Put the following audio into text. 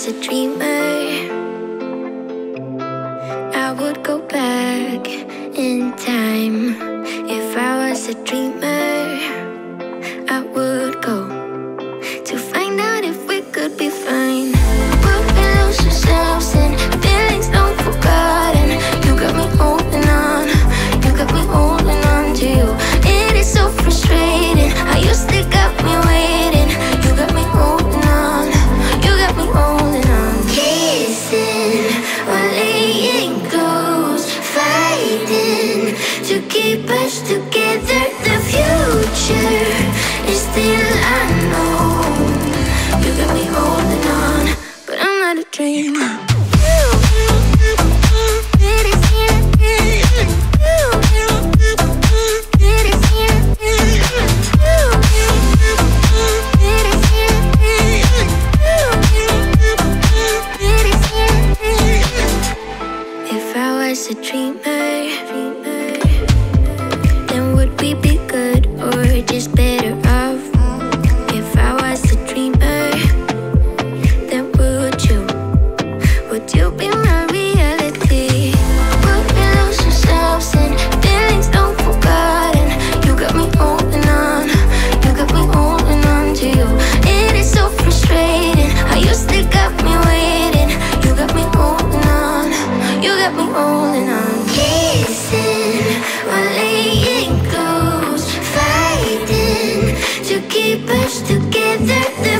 was a dreamer, I would go back in time. If I was a dreamer, I would go to find out if we could be fine. Would we lose ourselves in feelings not forgotten? You got me holding on, you got me holding on to you. It is so frustrating how you still got me waiting. You got me holding on, you got me holding on. Kissing or laying close, fighting to keep us together. The future is still unknown. You got me holding on, but I'm not a dreamer. If I was a dreamer, then would we be good or just better off? If I was a dreamer, then would you be my reality? Would we lose ourselves in feelings not forgotten? You got me holding on, you got me holding on to you. It is so frustrating how you still got me waiting. You got me holding on, you got me holding on. Kissing or laying close, fighting to keep us together.